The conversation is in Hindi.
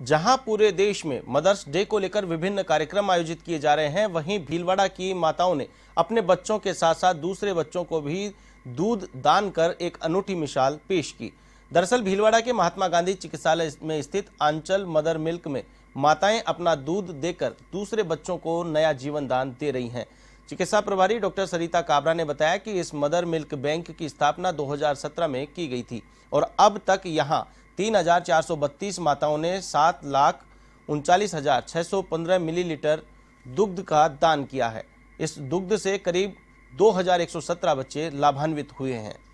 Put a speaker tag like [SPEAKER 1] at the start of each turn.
[SPEAKER 1] जहां पूरे देश में मदर्स डे को लेकर विभिन्न कार्यक्रम आयोजित किए जा रहे हैं, वहीं भीलवाड़ा की माताओं ने अपने बच्चों के साथ साथ दूसरे बच्चों को भी दूध दान कर एक अनूठी मिसाल पेश की। दरअसल भीलवाड़ा के महात्मा गांधी चिकित्सालय में स्थित आंचल मदर मिल्क में माताएं अपना दूध देकर दूसरे बच्चों को नया जीवन दान दे रही हैं। चिकित्सा प्रभारी डॉक्टर सरिता काबरा ने बताया कि इस मदर मिल्क बैंक की स्थापना 2017 में की गई थी और अब तक यहां 3,432 माताओं ने 7,39,615 मिलीलीटर दुग्ध का दान किया है। इस दुग्ध से करीब 2,117 बच्चे लाभान्वित हुए हैं।